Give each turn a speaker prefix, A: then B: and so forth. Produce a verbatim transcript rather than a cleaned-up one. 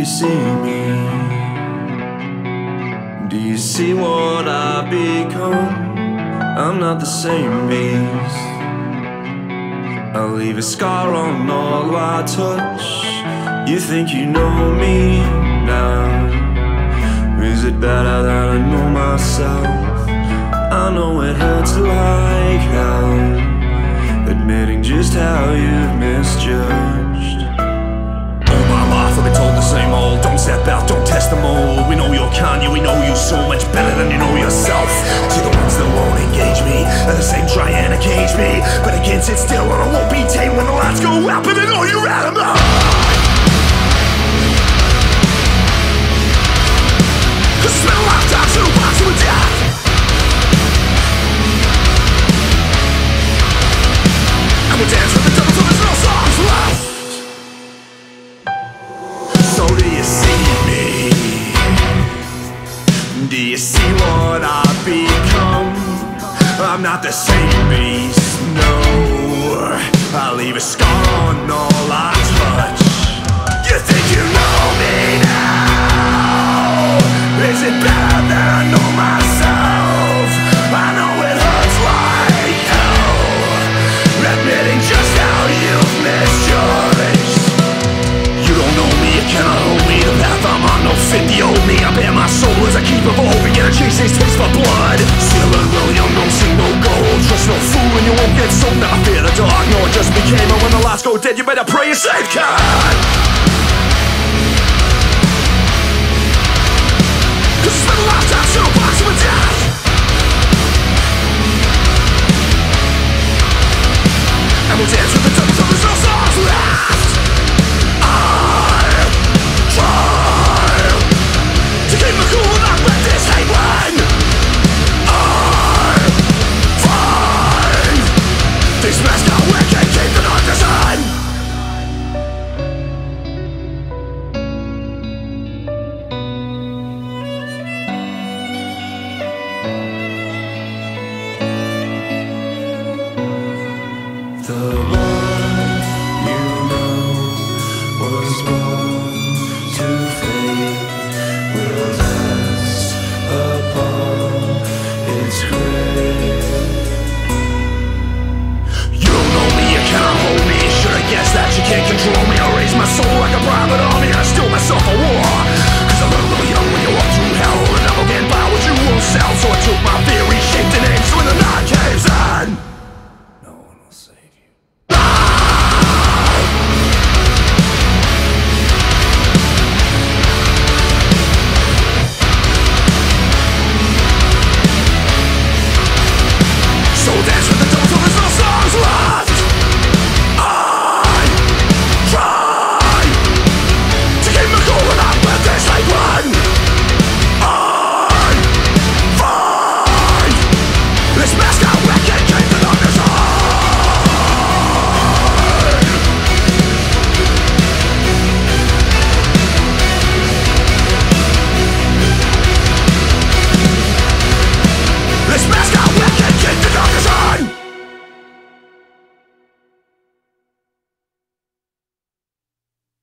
A: you see me? Do you see what I've become? I'm not the same beast. I leave a scar on all I touch. You think you know me now? Is it better that I know myself? I know it hurts like hell, admitting just how you've misjudged.
B: All my life I've been told the same old, don't step out, don't test the mold. We know you're Kanye, we know you so much better than you know yourself. See, the ones that won't engage me are the same trying to cage me, but I can't sit still and I won't be tamed when the lights go out. But I know you're out of my heart. Cause it's been a lifetime to box you with death. And we'll dance with the devil till there's no songs left. So do you see me? Do you see what I've become? I'm not the same beast, no. I leave a scar on all I touch. You think you know me now? Is it better that I know myself? I know it hurts like hell, admitting just how you've misjudged. You don't know me, you cannot hold me. The path I'm on, no fit the old me. I bear my soul as I keep evolving and I chase this taste for blood. Still and well, young, no see no gold. Trust no fool and you won't get sold. Never fear the dark, no, it just became. And when the lights go dead, you better pray you're safe, God.